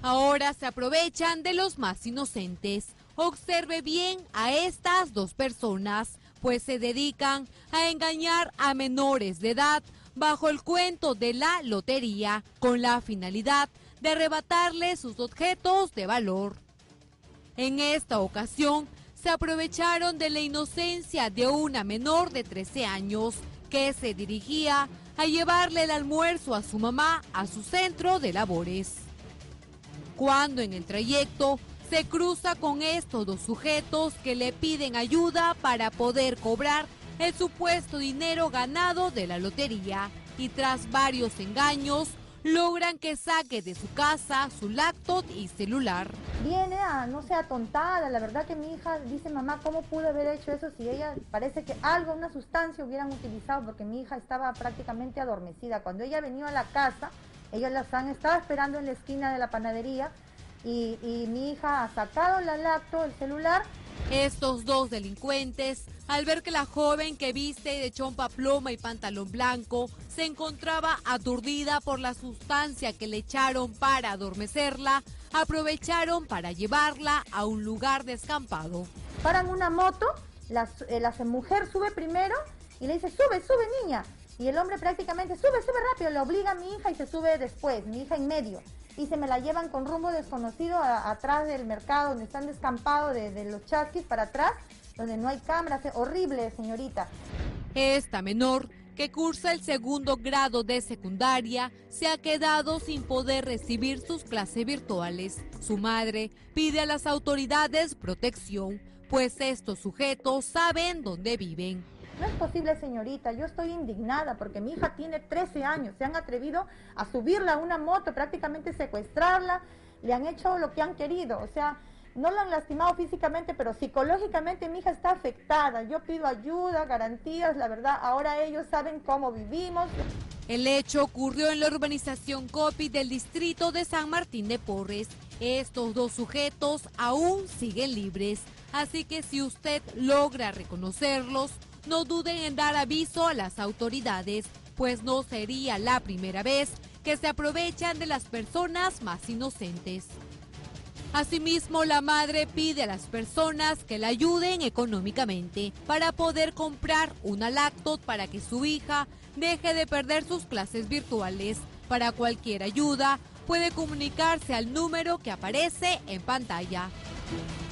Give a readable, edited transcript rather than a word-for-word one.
Ahora se aprovechan de los más inocentes. Observe bien a estas dos personas, pues se dedican a engañar a menores de edad bajo el cuento de la lotería, con la finalidad de arrebatarles sus objetos de valor. En esta ocasión, se aprovecharon de la inocencia de una menor de 13 años que se dirigía a llevarle el almuerzo a su mamá a su centro de labores. Cuando en el trayecto se cruza con estos dos sujetos que le piden ayuda para poder cobrar el supuesto dinero ganado de la lotería, y tras varios engaños logran que saque de su casa su laptop y celular. Viene no sé, atontada. La verdad que mi hija dice, mamá, ¿cómo pudo haber hecho eso si ella parece que algo, una sustancia hubieran utilizado? Porque mi hija estaba prácticamente adormecida. Cuando ella venía a la casa, ellos estaba esperando en la esquina de la panadería y mi hija ha sacado la laptop, el celular. Estos dos delincuentes, al ver que la joven que viste de chompa pluma y pantalón blanco se encontraba aturdida por la sustancia que le echaron para adormecerla, aprovecharon para llevarla a un lugar descampado. Paran una moto, la mujer sube primero y le dice, sube, sube niña. Y el hombre prácticamente, sube, sube rápido, le obliga a mi hija y se sube después, mi hija en medio. Y se me la llevan con rumbo desconocido atrás del mercado, donde están descampados de los chasquis para atrás, donde no hay cámaras. Horrible, señorita. Esta menor, que cursa el segundo grado de secundaria, se ha quedado sin poder recibir sus clases virtuales. Su madre pide a las autoridades protección, pues estos sujetos saben dónde viven. No es posible, señorita, yo estoy indignada porque mi hija tiene 13 años, se han atrevido a subirla a una moto, prácticamente secuestrarla, le han hecho lo que han querido, o sea, no la han lastimado físicamente, pero psicológicamente mi hija está afectada. Yo pido ayuda, garantías, la verdad, ahora ellos saben cómo vivimos. El hecho ocurrió en la urbanización Copi del distrito de San Martín de Porres. Estos dos sujetos aún siguen libres, así que si usted logra reconocerlos, no duden en dar aviso a las autoridades, pues no sería la primera vez que se aprovechan de las personas más inocentes. Asimismo, la madre pide a las personas que la ayuden económicamente para poder comprar una laptop para que su hija deje de perder sus clases virtuales. Para cualquier ayuda, puede comunicarse al número que aparece en pantalla.